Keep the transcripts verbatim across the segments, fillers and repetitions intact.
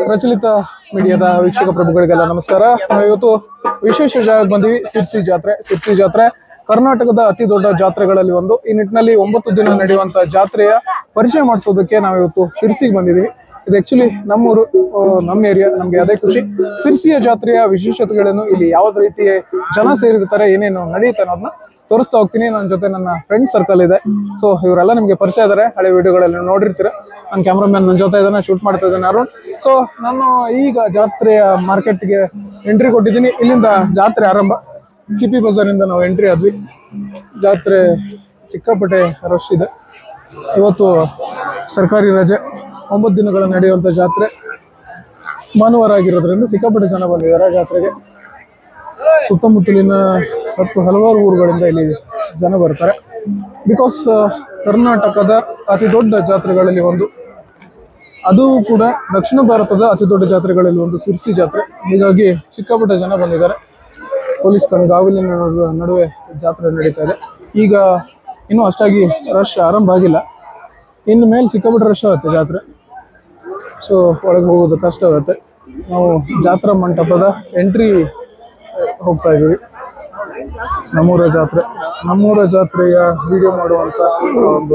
ಪ್ರಚಲಿತ ಮೀಡಿಯಾದ ವೀಕ್ಷಕ ಪ್ರಭುಗಳಿಗೆಲ್ಲ ನಮಸ್ಕಾರ. ನಾವು ಇವತ್ತು ವಿಶೇಷ ಜಾಗಕ್ಕೆ ಬಂದಿವಿ. ಸಿರ್ಸಿ ಜಾತ್ರೆ. ಸಿರ್ಸಿ ಜಾತ್ರೆ ಕರ್ನಾಟಕದ ಅತಿ ದೊಡ್ಡ ಜಾತ್ರೆಗಳಲ್ಲಿ ಒಂದು. ಈ ನಿಟ್ಟಿನಲ್ಲಿ ಒಂಬತ್ತು ದಿನ ನಡೆಯುವಂತ ಜಾತ್ರೆಯ ಪರಿಚಯ ಮಾಡಿಸೋದಕ್ಕೆ ನಾವು ಇವತ್ತು ಸಿರ್ಸಿಗೆ ಬಂದಿದ್ದೀವಿ. ಇದು ಆಕ್ಚುಲಿ ನಮ್ಮೂರು, ನಮ್ಮ ಏರಿಯಾ. ನಮ್ಗೆ ಅದೇ ಖುಷಿ. ಸಿರ್ಸಿಯ ಜಾತ್ರೆಯ ವಿಶೇಷತೆಗಳನ್ನು, ಇಲ್ಲಿ ಯಾವ ರೀತಿ ಜನ ಸೇರಿರ್ತಾರೆ, ಏನೇನು ನಡೆಯುತ್ತೆ ಅನ್ನೋದನ್ನ ತೋರಿಸ್ತಾ ಹೋಗ್ತೀನಿ. ನನ್ನ ಜೊತೆ ನನ್ನ ಫ್ರೆಂಡ್ ಸರ್ಕಲ್ ಇದೆ. ಸೊ ಇವರೆಲ್ಲ ನಿಮ್ಗೆ ಪರಿಚಯ ಇದಾರೆ, ಹಳೆ ವಿಡಿಯೋಗಳಲ್ಲಿ ನೋಡಿರ್ತೀರ. ನನ್ನ ಕ್ಯಾಮ್ರಾಮನ್ ನನ್ನ ಜೊತೆ ಇದ್ದಾನೆ, ಶೂಟ್ ಮಾಡ್ತಾ ಇದ್ದಾನೆ ಅರುಣ್. ಸೊ ನಾನು ಈಗ ಜಾತ್ರೆಯ ಮಾರ್ಕೆಟ್ಗೆ ಎಂಟ್ರಿ ಕೊಟ್ಟಿದ್ದೀನಿ. ಇಲ್ಲಿಂದ ಜಾತ್ರೆ ಆರಂಭ. ಸಿ ಪಿ ಬಜಾರಿಂದ ನಾವು ಎಂಟ್ರಿ ಆದ್ವಿ. ಜಾತ್ರೆ ಸಿಕ್ಕಾಪಟ್ಟೆ ರಶ್ ಇದೆ. ಇವತ್ತು ಸರ್ಕಾರಿ ರಜೆ, ಒಂಬತ್ತು ದಿನಗಳ ನಡೆಯುವಂಥ ಜಾತ್ರೆ. ಭಾನುವಾರ ಆಗಿರೋದ್ರಿಂದ ಸಿಕ್ಕಾಪಟ್ಟೆ ಜನ ಬಂದಿದ್ದಾರೆ ಜಾತ್ರೆಗೆ. ಸುತ್ತಮುತ್ತಲಿನ ಹತ್ತು ಹಲವಾರು ಊರುಗಳಿಂದ ಇಲ್ಲಿ ಜನ ಬರ್ತಾರೆ. ಬಿಕಾಸ್ ಕರ್ನಾಟಕದ ಅತಿ ದೊಡ್ಡ ಜಾತ್ರೆಗಳಲ್ಲಿ ಒಂದು, ಅದು ಕೂಡ ದಕ್ಷಿಣ ಭಾರತದ ಅತಿ ದೊಡ್ಡ ಜಾತ್ರೆಗಳಲ್ಲಿ ಒಂದು ಸಿರ್ಸಿ ಜಾತ್ರೆ. ಹೀಗಾಗಿ ಸಿಕ್ಕಾಪಟ್ಟೆ ಜನ ಬಂದಿದ್ದಾರೆ. ಪೊಲೀಸ್ ಕಣ್ಗಾವಲಿನ ನಡುವೆ ಜಾತ್ರೆ ನಡೀತಾ ಇದೆ. ಈಗ ಇನ್ನೂ ಅಷ್ಟಾಗಿ ರಶ್ ಆರಂಭ ಆಗಿಲ್ಲ. ಇನ್ನು ಮೇಲೆ ಸಿಕ್ಕಾಪಟ್ಟೆ ರಶ್ ಆಗುತ್ತೆ ಜಾತ್ರೆ. ಸೊ ಒಳಗೆ ಹೋಗೋದು ಕಷ್ಟ ಆಗುತ್ತೆ. ನಾವು ಜಾತ್ರಾ ಮಂಟಪದ ಎಂಟ್ರಿ ಹೋಗ್ತಾ ಇದ್ದೀವಿ. ನಮ್ಮೂರ ಜಾತ್ರೆ ನಮ್ಮೂರ ಜಾತ್ರೆಯ ವಿಡಿಯೋ ಮಾಡುವಂಥ ಒಂದು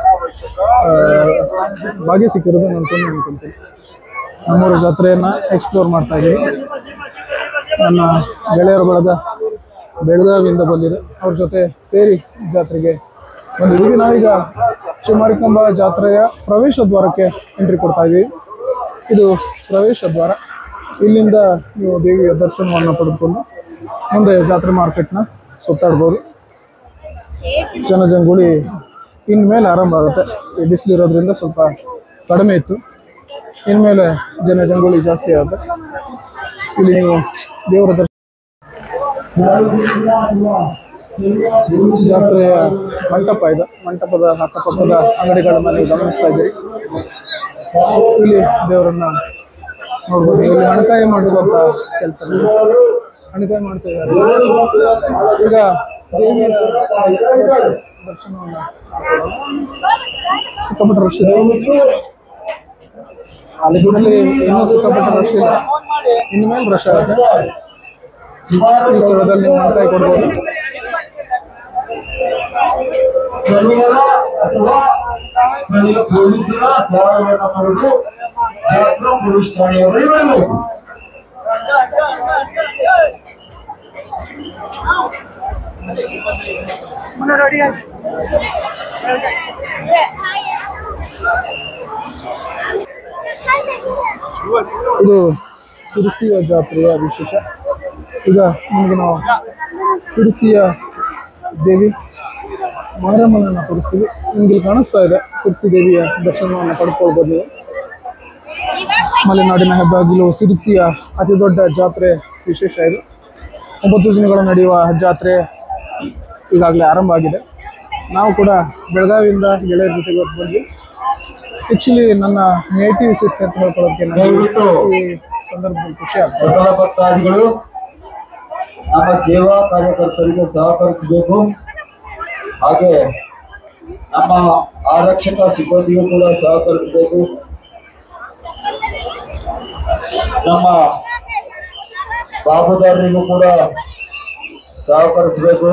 ಭಾಗ್ಯ ಸಿಕ್ಕಿರೋದು ನಾನು ತುಂಬ ಅನ್ಕೊಂತೀನಿ. ನಮ್ಮೂರ ಜಾತ್ರೆಯನ್ನು ಎಕ್ಸ್ಪ್ಲೋರ್ ಮಾಡ್ತಾ ಇದ್ದೀವಿ. ನನ್ನ ಗೆಳೆಯರ ಬಳಗ ಬೆಳಗಾವಿಯಿಂದ ಬಂದಿದೆ. ಅವ್ರ ಜೊತೆ ಸೇರಿ ಜಾತ್ರೆಗೆ ಬಂದಿದ್ದೀವಿ. ನಾವೀಗ ಶ್ರೀಮಾರಿಕಾಂಬಾ ಜಾತ್ರೆಯ ಪ್ರವೇಶ ದ್ವಾರಕ್ಕೆ ಎಂಟ್ರಿ ಕೊಡ್ತಾ ಇದ್ದೀವಿ. ಇದು ಪ್ರವೇಶ ದ್ವಾರ. ಇಲ್ಲಿಂದ ನೀವು ದೇವಿಯ ದರ್ಶನವನ್ನು ಪಡೆದುಕೊಂಡು ಮುಂದೆ ಜಾತ್ರೆ ಮಾರ್ಕೆಟ್ನ ಸುತ್ತಾಡ್ಬೋದು. ಜನಜಂಗುಳಿ ಇನ್ಮೇಲೆ ಆರಂಭ ಆಗುತ್ತೆ. ಈ ಬಿಸಿಲಿರೋದ್ರಿಂದ ಸ್ವಲ್ಪ ಕಡಿಮೆ ಇತ್ತು. ಇನ್ಮೇಲೆ ಜನಜಂಗುಳಿ ಜಾಸ್ತಿ ಆಗುತ್ತೆ. ಇಲ್ಲಿ ನೀವು ದೇವರ ದರ್ಶನ, ಜಾತ್ರೆಯ ಮಂಟಪ ಇದೆ. ಮಂಟಪದ ಅಕ್ಕಪಕ್ಕದ ಅಂಗಡಿಗಳನ್ನು ನೀವು ಗಮನಿಸ್ತಾ ಇದ್ದೀರಿ. ಇಲ್ಲಿ ದೇವರನ್ನ ನೋಡ್ಬೋದು. ಇಲ್ಲಿ ಹಣಕಾಯಿ ಮಾಡಿಸುವಂತ ಕೆಲಸ, ಹಣಕಾಯಿ ಮಾಡ್ತಾ ಇದ್ದಾರೆ. ಈಗ ದೇವಿಯ ದರ್ಶನವನ್ನು ಸಿಕ್ಕಾಪಟ್ಟೆ ರಶ್ ಇದೆ. ಅಲ್ಲಿನಲ್ಲಿ ಇನ್ನೂ ಸಿಕ್ಕಾಪಟ್ಟೆ ರಶ್ ಇಲ್ಲ. ಇನ್ನು ಮೇಲೆ ರಶ್ ಆಗುತ್ತೆ. ಈ ಸ್ಥಳದಲ್ಲಿ ನೀವು ಹಣಕಾಯಿ ಕೊಡ್ಬೋದು. ಪೊಲೀಸರ ಸಹಾಯವನ್ನು ಪಡೆದು ಜಾತ್ರಾ ಪೊಲೀಸ್ ಠಾಣೆಯವರು ಇರಬೇಕು. ಇದು ಸಿರ್ಸಿಯ ಜಾತ್ರೆಯ ವಿಶೇಷ. ಈಗ ನಿಮಗೆ ನಾವು ಸಿರ್ಸಿಯ ದೇವಿ ಮಾರಮ್ಮನನ್ನು ತೋರಿಸ್ತೀವಿ. ನಿಮ್ಗೆ ಕಾಣಿಸ್ತಾ ಇದೆ. ಸಿರ್ಸಿ ದೇವಿಯ ದರ್ಶನವನ್ನು ಪಡ್ಕೊಳ್ಬೋದು ನೀವು. ಮಲೆನಾಡಿನ ಹೆಬ್ಬಾಗಿಲು ಸಿರ್ಸಿಯ ಅತಿ ದೊಡ್ಡ ಜಾತ್ರೆ ವಿಶೇಷ ಇದು. ಒಂಬತ್ತು ದಿನಗಳು ನಡೆಯುವ ಜಾತ್ರೆ ಈಗಾಗಲೇ ಆರಂಭ ಆಗಿದೆ. ನಾವು ಕೂಡ ಬೆಳಗಾವಿಯಿಂದ ಗೆಳೆಯರ ಜೊತೆಗೆ ಹೊತ್ತು ಬಂದ್ವಿ. ಆ್ಯಕ್ಚುಲಿ ನನ್ನ ನೇಟಿವ್ ಸಿರ್ಸಿ ಅಂತ ಹೇಳ್ಕೊಳ್ಳೋದಕ್ಕೆ ನನಗೆ ಈ ಸಂದರ್ಭದಲ್ಲಿ ಖುಷಿ ಆಗ್ತದೆ. ಸಕಲ ಭಕ್ತಾದಿಗಳು ನಮ್ಮ ಸೇವಾ ಕಾರ್ಯಕರ್ತರಿಗೆ ಸಹಕರಿಸಬೇಕು. ಹಾಗೆ ನಮ್ಮ ಆರಕ್ಷಕ ಸಿಬ್ಬಂದಿಗೂ ಕೂಡ ಸಹಕರಿಸಬೇಕು. ನಮ್ಮ ಪಾಪದಾರರಿಗೂ ಕೂಡ ಸಹಕರಿಸಬೇಕು.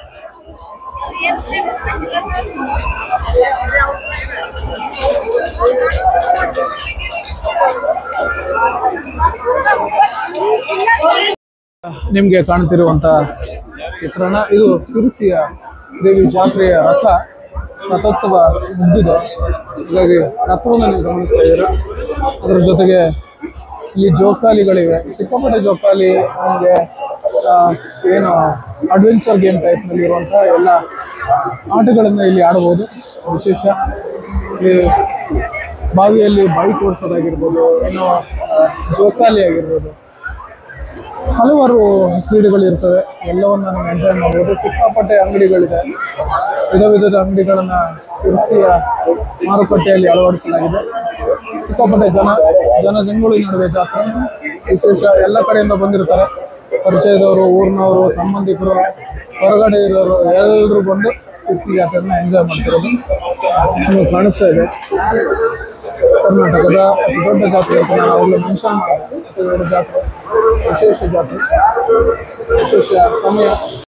ನಿಮಗೆ ಕಾಣ್ತಿರುವಂತ ಚಿತ್ರಣ ಇದು ಸಿರ್ಸಿಯ ದೇವಿ ಜಾತ್ರೆಯ ರಥ. ರಥೋತ್ಸವ ಮುಗಿದಿದೆ. ಹೀಗಾಗಿ ರಥವನ್ನು ನೀವು ಗಮನಿಸ್ತಾ ಇದ್ದೀರಾ. ಅದರ ಜೊತೆಗೆ ಇಲ್ಲಿ ಜೋಕಾಲಿಗಳಿವೆ. ಸಿಕ್ಕಾಪಟ್ಟೆ ಜೋಕಾಲಿ. ನಮಗೆ ಏನು ಅಡ್ವೆಂಚರ್ ಗೇಮ್ ಟೈಪ್ನಲ್ಲಿ ಇರುವಂಥ ಎಲ್ಲ ಆಟಗಳನ್ನು ಇಲ್ಲಿ ಆಡಬಹುದು. ವಿಶೇಷ ಇಲ್ಲಿ ಬಾವಿಯಲ್ಲಿ ಬೈಕ್ ಓಡಿಸೋದಾಗಿರ್ಬೋದು, ಏನೋ ಜೋಕಾಲಿ ಆಗಿರ್ಬೋದು, ಹಲವಾರು ಕ್ರೀಡೆಗಳು ಇರ್ತವೆ. ಎಲ್ಲವನ್ನ ನಾವು ಎಂಜಾಯ್ ಮಾಡ್ಬೋದು. ಸಿಕ್ಕಾಪಟ್ಟೆ ಅಂಗಡಿಗಳಿದೆ. ವಿಧ ವಿಧದ ಅಂಗಡಿಗಳನ್ನು ಸಿರ್ಸಿಯ ಮಾರುಕಟ್ಟೆಯಲ್ಲಿ ಅಳವಡಿಸಲಾಗಿದೆ. ಸಿಕ್ಕಾಪಟ್ಟೆ ಜನ ಜನಜಂಗುಳಿ ನಡುವೆ ಜಾತ್ರೆ ವಿಶೇಷ. ಎಲ್ಲ ಕಡೆಯಿಂದ ಬಂದಿರ್ತಾರೆ. ಪರಿಚಯದವರು, ಊರಿನವರು, ಸಂಬಂಧಿಕರು, ಹೊರಗಡೆ ಇರೋರು ಎಲ್ಲರೂ ಬಂದು ಸಿರ್ಸಿ ಜಾತ್ರೆಯನ್ನ ಎಂಜಾಯ್ ಮಾಡ್ತಿರೋದು ನಿಮಗೆ ಕಾಣಿಸ್ತಾ ಇದೆ. ಕರ್ನಾಟಕದ ಅತಿ ದೊಡ್ಡ ಜಾತ್ರೆ ಅಂತ ನಾನು ಅವಾಗಲೇ ಮೆನ್ಷನ್ ಮಾಡಿದೆ. ಅತಿ ದೊಡ್ಡ ಜಾತ್ರೆ, ವಿಶೇಷ ಜಾತ್ರೆ, ವಿಶೇಷ ಸಮಯ.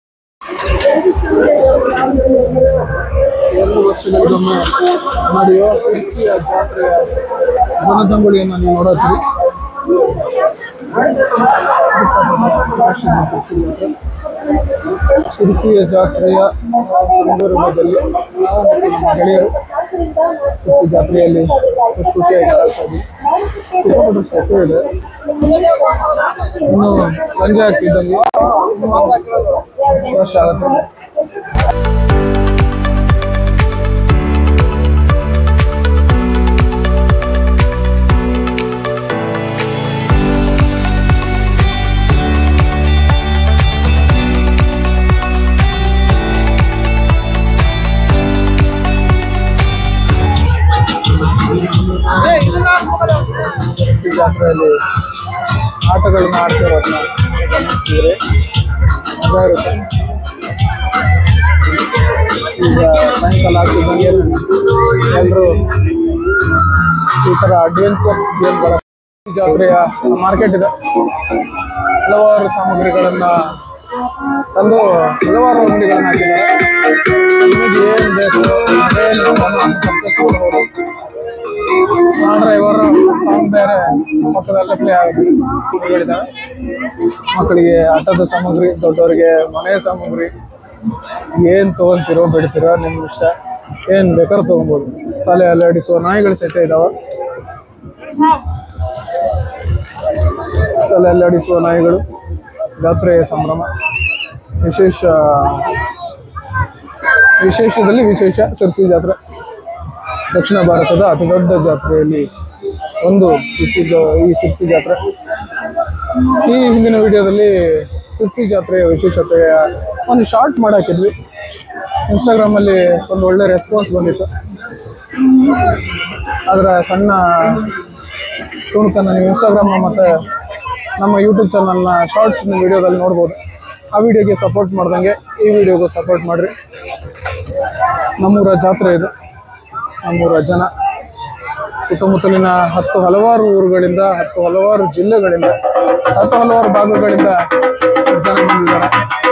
ಎರಡು ವರ್ಷಗಳಿಗೊಮ್ಮೆ ನಡೆಯುವ ಶಿರ್ಸಿಯ ಜಾತ್ರೆಯ ಜನಜಂಗುಳಿಯನ್ನು ನೀವು ನೋಡುತ್ತೀರಿ. ಶಿರ್ಸಿಯ ಜಾತ್ರೆಯ ಸಂದರ್ಭದಲ್ಲಿ ನಾವು ಮತ್ತು ನಮ್ಮ ಗೆಳೆಯರು ಶಿರ್ಸಿ ಜಾತ್ರೆಯಲ್ಲಿ ಖುಷಿ ಖುಷಿಯಾಗಿ ಸಾಗ್ತಾ ಇದ್ದೀವಿ. ಸಿಕ್ಕಾಪಟ್ಟೆ ಸೆಕೆ ಇದೆ. ಇನ್ನು ಸಂಜೆ ಆಗ್ತಿದ್ದಂಗೆ ವರ್ಷ ಆಗುತ್ತೆ. ಶಿರ್ಸಿ ಜಾತ್ರೆಯಲ್ಲಿ ಆಟಗಳನ್ನ ಆಡ್ತಿರೋದನ್ನ ಗಮನಿಸ್ತಿದ್ರೆ ಮಜಾ ಇರುತ್ತೆ. ಈಗ ಸಾಯಂಕಾಲ ಆಗ್ತಿದ್ದಂಗೆ ಎಲ್ಲರೂ ಈ ಥರ ಅಡ್ವೆಂಚರ್ಸ್ ಗೇಮ್ಗಳ ಜಾತ್ರೆಯ ಮಾರ್ಕೆಟ್ ಇದೆ. ಹಲವಾರು ಸಾಮಗ್ರಿಗಳನ್ನು ತಂದು ಹಲವಾರು ಅಂಗಡಿಗಳನ್ನ ಹಾಕಿದ್ದಾರೆ. ನಿಮಗೆ ಏನು ಬೇಕು ಅದೇನು ಪರ್ಚೇಸ್ ಮಾಡ್ಬೋದು. ನಾನ್ ಡ್ರೈವರ್ ಸಾಂಗ್ ಬೇರೆ ಪಕ್ಕದಲ್ಲೇ ಪ್ಲೇ ಆಗುತ್ತವೆ. ಮಕ್ಕಳಿಗೆ ಆಟದ ಸಾಮಗ್ರಿ, ದೊಡ್ಡವರಿಗೆ ಮನೆ ಸಾಮಗ್ರಿ, ಏನು ತೊಗೊಳ್ತಿರೋ ಬಿಡ್ತಿರೋ ನಿಮ್ಮ ಇಷ್ಟ, ಏನು ಬೇಕಾದ್ರೂ ತೊಗೊಬೋದು. ತಲೆ ಅಲ್ಲಾಡಿಸುವ ನಾಯಿಗಳು ಸಹಿತ ಇದ್ದಾವೆ. ತಲೆ ಅಲ್ಲಾಡಿಸುವ ನಾಯಿಗಳು. ಜಾತ್ರೆಯ ಸಂಭ್ರಮ, ವಿಶೇಷ ವಿಶೇಷದಲ್ಲಿ ವಿಶೇಷ ಶಿರ್ಸಿ ಜಾತ್ರೆ. ದಕ್ಷಿಣ ಭಾರತದ ಅತಿ ದೊಡ್ಡ ಜಾತ್ರೆಯಲ್ಲಿ ಒಂದು ಶಿರ್ಸಿ ಈ ಶಿರ್ಸಿ ಜಾತ್ರೆ. ಈ ಹಿಂದಿನ ವಿಡಿಯೋದಲ್ಲಿ ಶಿರ್ಸಿ ಜಾತ್ರೆಯ ವಿಶೇಷತೆಯ ಒಂದು ಶಾರ್ಟ್ ಮಾಡಾಕಿದ್ವಿ. ಇನ್ಸ್ಟಾಗ್ರಾಮಲ್ಲಿ ಒಂದು ಒಳ್ಳೆ ರೆಸ್ಪಾನ್ಸ್ ಬಂದಿತ್ತು. ಅದರ ಸಣ್ಣ ತುಣುಕನ್ನು ನೀವು ಇನ್ಸ್ಟಾಗ್ರಾಮ್ ಮತ್ತು ನಮ್ಮ ಯೂಟ್ಯೂಬ್ ಚಾನಲ್ನ ಶಾರ್ಟ್ಸ್ ವಿಡಿಯೋದಲ್ಲಿ ನೋಡ್ಬೋದು. ಆ ವಿಡಿಯೋಗೆ ಸಪೋರ್ಟ್ ಮಾಡ್ದಂಗೆ ಈ ವಿಡಿಯೋಗೂ ಸಪೋರ್ಟ್ ಮಾಡಿರಿ. ನಮ್ಮೂರ ಜಾತ್ರೆ ಇದು. ನಮ್ಮೂರ ಜನ ಸುತ್ತಮುತ್ತಲಿನ ಹತ್ತು ಹಲವಾರು ಊರುಗಳಿಂದ, ಹತ್ತು ಹಲವಾರು ಜಿಲ್ಲೆಗಳಿಂದ, ಹತ್ತು ಹಲವಾರು ಭಾಗಗಳಿಂದ ಜನ ಬಂದಿದ್ದಾರೆ.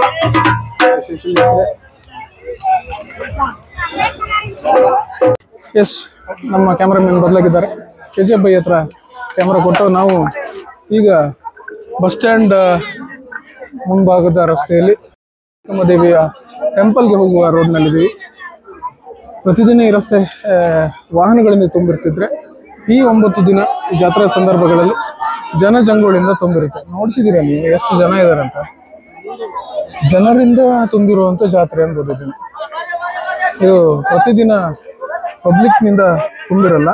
ಎಸ್, ನಮ್ಮ ಕ್ಯಾಮ್ರಾಮನ್ ಬದಲಾಗಿದ್ದಾರೆ. ಕೆ ಜಿ ಎಫ್ ಬೈ ಹತ್ರ ಕ್ಯಾಮ್ರಾ ಕೊಟ್ಟು ನಾವು ಈಗ ಬಸ್ ಸ್ಟ್ಯಾಂಡ್ ಮುಂಭಾಗದ ರಸ್ತೆಯಲ್ಲಿ ದೇವಿಯ ಟೆಂಪಲ್ಗೆ ಹೋಗುವ ರೋಡ್ನಲ್ಲಿದ್ದೀವಿ. ಪ್ರತಿದಿನ ಈ ರಸ್ತೆ ವಾಹನಗಳಿಂದ ತುಂಬಿರ್ತಿದ್ರೆ ಈ ಒಂಬತ್ತು ದಿನ ಈ ಜಾತ್ರಾ ಸಂದರ್ಭಗಳಲ್ಲಿ ಜನಜಂಗುಳಿಂದ ತುಂಬಿರುತ್ತೆ. ನೋಡ್ತಿದ್ದೀರಾ ನೀವು ಎಷ್ಟು ಜನ ಇದ್ದಾರೆ ಅಂತ. ಜನರಿಂದ ತುಂಬಿರುವಂಥ ಜಾತ್ರೆ ಅನ್ಬೋದು ಇದನ್ನ. ಇದು ಪ್ರತಿದಿನ ಪಬ್ಲಿಕ್ನಿಂದ ತುಂಬಿರಲ್ಲ.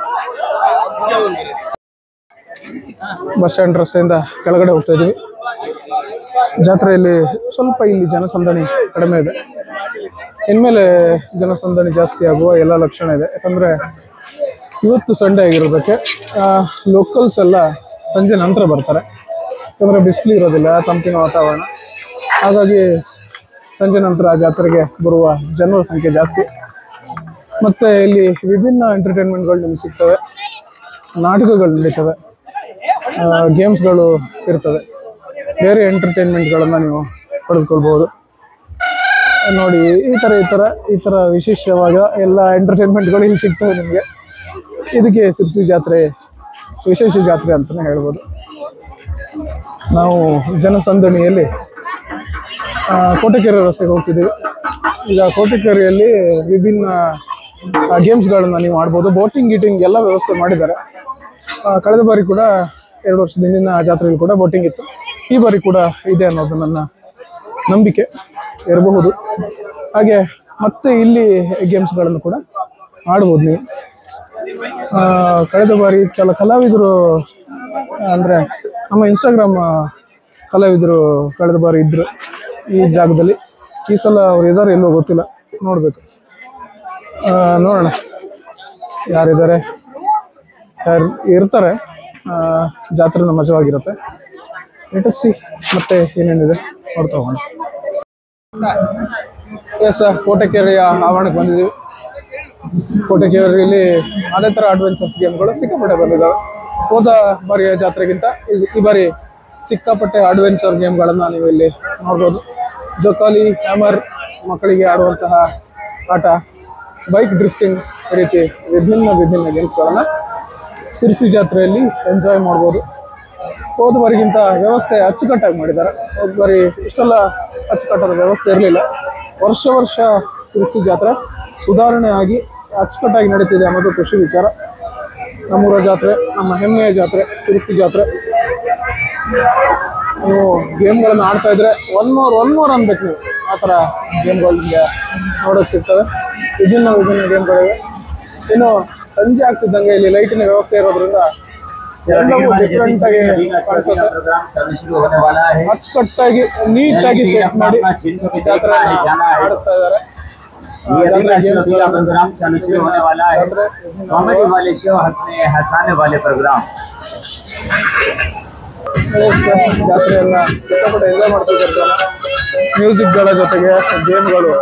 ಬಸ್ ಸ್ಟ್ಯಾಂಡ್ ರಸ್ತೆಯಿಂದ ಕೆಳಗಡೆ ಹೋಗ್ತಾ ಇದೀವಿ. ಜಾತ್ರೆಯಲ್ಲಿ ಸ್ವಲ್ಪ ಇಲ್ಲಿ ಜನಸಂದಣಿ ಕಡಿಮೆ ಇದೆ. ಇನ್ಮೇಲೆ ಜನಸಂದಣಿ ಜಾಸ್ತಿ ಆಗುವ ಎಲ್ಲ ಲಕ್ಷಣ ಇದೆ. ಯಾಕಂದರೆ ಇವತ್ತು ಸಂಡೇ ಆಗಿರೋದಕ್ಕೆ ಲೋಕಲ್ಸ್ ಎಲ್ಲ ಸಂಜೆ ನಂತರ ಬರ್ತಾರೆ. ಯಾಕಂದರೆ ಬಿಸಿಲು ಇರೋದಿಲ್ಲ, ತಂಪಿನ ವಾತಾವರಣ. ಹಾಗಾಗಿ ಸಂಜೆ ನಂತರ ಜಾತ್ರೆಗೆ ಬರುವ ಜನರ ಸಂಖ್ಯೆ ಜಾಸ್ತಿ. ಮತ್ತು ಇಲ್ಲಿ ವಿಭಿನ್ನ ಎಂಟರ್ಟೈನ್ಮೆಂಟ್ಗಳು ನಿಮ್ಗೆ ಸಿಗ್ತವೆ. ನಾಟಕಗಳು ನಡೀತವೆ, ಗೇಮ್ಸ್ಗಳು ಇರ್ತವೆ, ಬೇರೆ ಎಂಟರ್ಟೈನ್ಮೆಂಟ್ಗಳನ್ನು ನೀವು ಪಡೆದುಕೊಳ್ಬೋದು. ನೋಡಿ, ಈ ಥರ ಈ ಥರ ಈ ಥರ ವಿಶೇಷವಾದ ಎಲ್ಲ ಎಂಟರ್ಟೈನ್ಮೆಂಟ್ಗಳು ಇಲ್ಲಿ ಸಿಗ್ತವೆ ನಿಮಗೆ. ಇದಕ್ಕೆ ಶಿರ್ಸಿ ಜಾತ್ರೆ ವಿಶೇಷ ಜಾತ್ರೆ ಅಂತಲೇ ಹೇಳ್ಬೋದು. ನಾವು ಜನಸಂದಣಿಯಲ್ಲಿ ಕೋಟೆಕೆರೆ ರಸ್ತೆಗೆ ಹೋಗ್ತಿದ್ದೀವಿ. ಈಗ ಕೋಟೆಕೆರೆಯಲ್ಲಿ ವಿಭಿನ್ನ ಗೇಮ್ಸ್ಗಳನ್ನು ನೀವು ಮಾಡ್ಬೋದು. ಬೋಟಿಂಗ್ ಗೀಟಿಂಗ್ ಎಲ್ಲ ವ್ಯವಸ್ಥೆ ಮಾಡಿದ್ದಾರೆ. ಕಳೆದ ಬಾರಿ ಕೂಡ ಎರಡು ವರ್ಷದ ಹಿಂದಿನ ಜಾತ್ರೆಯಲ್ಲಿ ಕೂಡ ಬೋಟಿಂಗ್ ಇತ್ತು. ಈ ಬಾರಿ ಕೂಡ ಇದೆ ಅನ್ನೋದು ನನ್ನ ನಂಬಿಕೆ ಇರಬಹುದು. ಹಾಗೆ ಮತ್ತೆ ಇಲ್ಲಿ ಗೇಮ್ಸ್ಗಳನ್ನು ಕೂಡ ಆಡ್ಬೋದು ನೀವು. ಕಳೆದ ಬಾರಿ ಕೆಲ ಕಲಾವಿದರು ಅಂದರೆ ನಮ್ಮ ಇನ್ಸ್ಟಾಗ್ರಾಮ್ ಕಲಾವಿದರು ಕಳೆದ ಬಾರಿ ಇದ್ದರು ಈ ಜಾಗದಲ್ಲಿ. ಈ ಸಲ ಅವ್ರು ಇದ್ದಾರೆ ಎಲ್ಲೋ ಗೊತ್ತಿಲ್ಲ, ನೋಡಬೇಕು. ನೋಡೋಣ ಯಾರಿದ್ದಾರೆ, ಯಾರು ಇರ್ತಾರೆ. ಜಾತ್ರೆನ ಮಜವಾಗಿರುತ್ತೆ. ಸಿ ಮತ್ತೆ ಏನೇನಿದೆ ನೋಡ್ತಾ ಹೋಗೋಣ. ಎಸ್, ಕೋಟೆಕೆರೆಯ ಆವರಣಕ್ಕೆ ಬಂದಿದ್ದೀವಿ. ಕೋಟೆಕೆರೆಯಲ್ಲಿ ಅದೇ ಥರ ಅಡ್ವೆಂಚರ್ಸ್ ಗೇಮ್ಗಳು ಸಿಕ್ಕಾಪಟ್ಟೆ ಬಂದಿದ್ದಾವೆ. ಹೋದ ಬಾರಿಯ ಜಾತ್ರೆಗಿಂತ ಈ ಬಾರಿ ಸಿಕ್ಕಾಪಟ್ಟೆ ಅಡ್ವೆಂಚರ್ ಗೇಮ್ಗಳನ್ನು ನೀವು ಇಲ್ಲಿ ನೋಡ್ಬೋದು. ಜೋಕಾಲಿ, ಹ್ಯಾಮರ್, ಮಕ್ಕಳಿಗೆ ಆಡುವಂತಹ ಆಟ, ಬೈಕ್ ಡ್ರಿಫ್ಟಿಂಗ್, ಈ ರೀತಿ ವಿಭಿನ್ನ ವಿಭಿನ್ನ ಗೇಮ್ಸ್ಗಳನ್ನು ಸಿರ್ಸಿ ಜಾತ್ರೆಯಲ್ಲಿ ಎಂಜಾಯ್ ಮಾಡ್ಬೋದು. ಹೋದ ಬಾರಿಗಿಂತ ವ್ಯವಸ್ಥೆ ಅಚ್ಚುಕಟ್ಟಾಗಿ ಮಾಡಿದ್ದಾರೆ. ಹೋದ ಬಾರಿ ಇಷ್ಟೆಲ್ಲ ಅಚ್ಚುಕಟ್ಟಾದ ವ್ಯವಸ್ಥೆ ಇರಲಿಲ್ಲ. ವರ್ಷ ವರ್ಷ ಸಿರ್ಸಿ ಜಾತ್ರೆ ಸುಧಾರಣೆ ಆಗಿ ಅಚ್ಚುಕಟ್ಟಾಗಿ ನಡೀತಿದೆ ಅನ್ನೋದು ಖುಷಿ ವಿಚಾರ. ನಮ್ಮೂರ ಜಾತ್ರೆ, ನಮ್ಮ ಹೆಮ್ಮೆಯ ಜಾತ್ರೆ ಸಿರ್ಸಿ ಜಾತ್ರೆ. ನೀವು ಗೇಮ್ಗಳನ್ನು ಆಡ್ತಾ ಇದ್ರೆ ಒನ್ ಮೋರ್ ಒನ್ ಮೋರ್ ಅನ್ಬೇಕು ನೀವು. ಆ ಥರ ಗೇಮ್ಗಳು ನಿಮಗೆ ನೋಡೋಕೆ ಸಿಗ್ತವೆ. ವಿಭಿನ್ನ ವಿಭಿನ್ನ ಗೇಮ್ಗಳಿವೆ. ಇನ್ನು ಸಂಜೆ ಆಗ್ತಿದ್ದಂಗೆ ಇಲ್ಲಿ ಲೈಟಿನ ವ್ಯವಸ್ಥೆ ಇರೋದ್ರಿಂದ ಎಲ್ಲವೂ ಡಿಫ್ರೆಂಟ್ ಆಗಿ ಕಾಣಿಸುತ್ತೆ. ಅಚ್ಚುಕಟ್ಟಾಗಿ ನೀಟಾಗಿ ಸೆಟ್ ಮಾಡಿ ಜಾತ್ರೆ ಆಡಿಸ್ತಾ ಇದ್ದಾರೆ. प्रोग्राम चालू शुरू होने वाला है। कॉमेडी वाले शो, हंसने हंसाने वाले प्रोग्राम। ಜಾತ್ರೆ ಎಲ್ಲ ಸಿಕ್ಕಾಪಟ್ಟೆ ಎಂಜಾಯ್ ಮಾಡ್ತಿದ್ದಾರೆ. ಮ್ಯೂಸಿಕ್ಗಳ ಜೊತೆಗೆ ಗೇಮ್ಗಳು.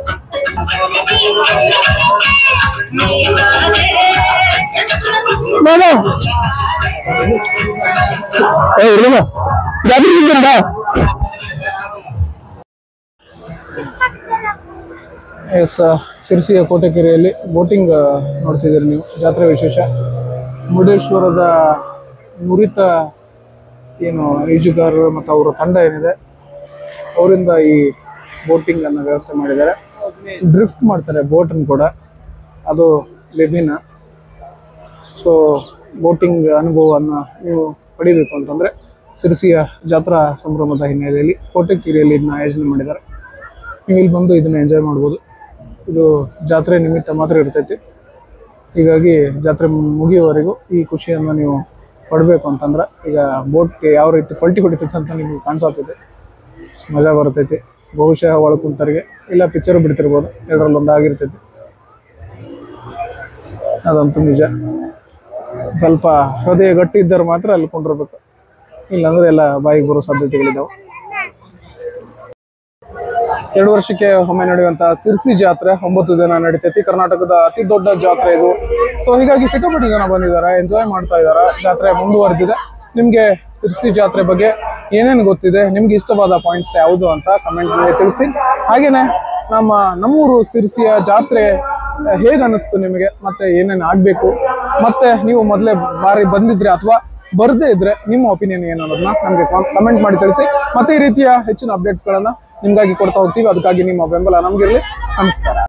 ಎಸ್, ಸಿರ್ಸಿಯ ಕೋಟೆಕೆರೆಯಲ್ಲಿ ಬೋಟಿಂಗ್ ನೋಡ್ತಿದ್ದೀರಿ ನೀವು. ಜಾತ್ರೆ ವಿಶೇಷ ಮುರುಡೇಶ್ವರದ ನುರಿತ ಏನು ಈಜುಗಾರರು ಮತ್ತು ಅವರ ತಂಡ ಏನಿದೆ ಅವರಿಂದ ಈ ಬೋಟಿಂಗ್ ಅನ್ನು ವ್ಯವಸ್ಥೆ ಮಾಡಿದ್ದಾರೆ. ಡ್ರಿಫ್ಟ್ ಮಾಡ್ತಾರೆ ಬೋಟನ್ನು ಕೂಡ, ಅದು ವಿಭಿನ್ನ. ಸೊ ಬೋಟಿಂಗ್ ಅನುಭವವನ್ನು ನೀವು ಪಡಿಬೇಕು ಅಂತಂದರೆ ಸಿರ್ಸಿಯ ಜಾತ್ರಾ ಸಂಭ್ರಮದ ಹಿನ್ನೆಲೆಯಲ್ಲಿ ಕೋಟೆಕೆರೆಯಲ್ಲಿ ಇದನ್ನ ಆಯೋಜನೆ ಮಾಡಿದ್ದಾರೆ. ನೀವು ಇಲ್ಲಿ ಬಂದು ಇದನ್ನು ಎಂಜಾಯ್ ಮಾಡ್ಬೋದು. ಇದು ಜಾತ್ರೆ ನಿಮಿತ್ತ ಮಾತ್ರ ಇರ್ತೈತಿ. ಹೀಗಾಗಿ ಜಾತ್ರೆ ಮುಗಿಯುವವರೆಗೂ ಈ ಖುಷಿಯನ್ನು ನೀವು ಪಡಬೇಕು ಅಂತಂದ್ರೆ ಈಗ ಬೋಟ್ಗೆ ಯಾವ ರೀತಿ ಪಲ್ಟಿ ಹೊಡಿತೈತೆ ಅಂತ ನಿಮಗೆ ಕಾಣಿಸೋತೈತೆ. ಮಜಾ ಬರ್ತೈತಿ. ಬಹುಶಃ ಒಳ ಕುಂತರಿಗೆ ಇಲ್ಲ ಪಿಕ್ಚರು ಬಿಡ್ತಿರ್ಬೋದು, ಎರಡರಲ್ಲಿ ಒಂದು ಆಗಿರ್ತೈತಿ. ಅದಂತೂ ನಿಜ. ಸ್ವಲ್ಪ ಹೃದಯ ಗಟ್ಟಿ ಇದ್ದರೆ ಮಾತ್ರ ಅಲ್ಲಿ ಕೊಂಡಿರ್ಬೇಕು, ಇಲ್ಲಾಂದ್ರೆ ಎಲ್ಲ ಬಾಯಿಗೆ ಬರೋ ಸಾಧ್ಯತೆಗಳಿದ್ದಾವೆ. ಎರಡು ವರ್ಷಕ್ಕೆ ಒಮ್ಮೆ ನಡೆಯುವಂತಹ ಸಿರ್ಸಿ ಜಾತ್ರೆ ಒಂಬತ್ತು ದಿನ ನಡೀತೈತಿ. ಕರ್ನಾಟಕದ ಅತಿ ದೊಡ್ಡ ಜಾತ್ರೆ ಇದು. ಸೊ ಹೀಗಾಗಿ ಸಿಕ್ಕಾಪಟ್ಟೆ ಜನ ಬಂದಿದ್ದಾರೆ, ಎಂಜಾಯ್ ಮಾಡ್ತಾ ಇದ್ದಾರೆ. ಜಾತ್ರೆ ಮುಂದುವರೆದಿದೆ. ನಿಮಗೆ ಸಿರ್ಸಿ ಜಾತ್ರೆ ಬಗ್ಗೆ ಏನೇನು ಗೊತ್ತಿದೆ, ನಿಮ್ಗೆ ಇಷ್ಟವಾದ ಪಾಯಿಂಟ್ಸ್ ಯಾವುದು ಅಂತ ಕಮೆಂಟ್ ಮಾಡಿ ತಿಳಿಸಿ. ಹಾಗೇನೆ ನಮ್ಮ ನಮ್ಮೂರು ಸಿರ್ಸಿಯ ಜಾತ್ರೆ ಹೇಗೆ ಅನ್ನಿಸ್ತು ನಿಮಗೆ, ಮತ್ತೆ ಏನೇನು ಆಗಬೇಕು, ಮತ್ತೆ ನೀವು ಮೊದಲೇ ಬಾರಿ ಬಂದಿದ್ರೆ ಅಥವಾ ಬರದೇ ಇದ್ರೆ ನಿಮ್ಮ ಒಪಿನಿಯನ್ ಏನು ಅನ್ನೋದನ್ನ ನಮಗೆ ಕಮೆಂಟ್ ಮಾಡಿ ತಿಳಿಸಿ. ಮತ್ತೆ ಈ ರೀತಿಯ ಹೆಚ್ಚಿನ ಅಪ್ಡೇಟ್ಸ್ಗಳನ್ನ ನಿಮ್ಗಾಗಿ ಕೊಡ್ತಾ ಹೋಗ್ತೀವಿ. ಅದಕ್ಕಾಗಿ ನಿಮ್ಮ ಬೆಂಬಲ ನಮಗಿರಲಿ. ನಮಸ್ಕಾರ.